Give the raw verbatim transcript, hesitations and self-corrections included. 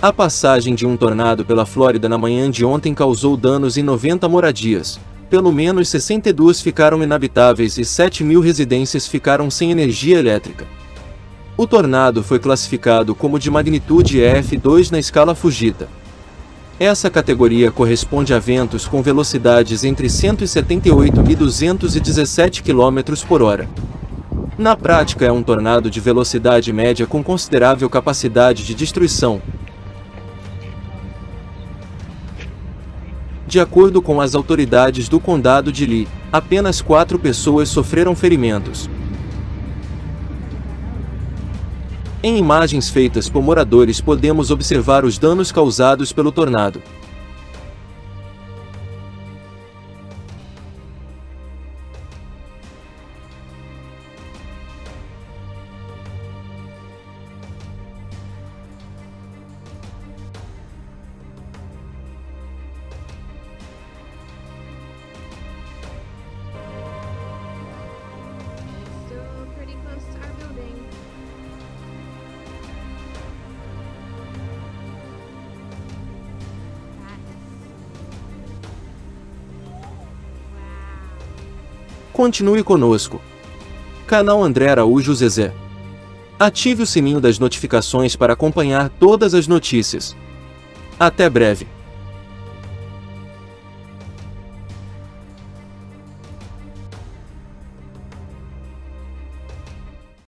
A passagem de um tornado pela Flórida na manhã de ontem causou danos em noventa moradias. Pelo menos sessenta e duas ficaram inabitáveis e sete mil residências ficaram sem energia elétrica. O tornado foi classificado como de magnitude E F dois na escala Fujita. Essa categoria corresponde a ventos com velocidades entre cento e setenta e oito e duzentos e dezessete quilômetros por hora. Na prática é um tornado de velocidade média com considerável capacidade de destruição. De acordo com as autoridades do condado de Lee, apenas quatro pessoas sofreram ferimentos. Em imagens feitas por moradores podemos observar os danos causados pelo tornado. Still pretty close to our building. Continue conosco. Canal André Araújo Zezé. Ative o sininho das notificações para acompanhar todas as notícias. Até breve.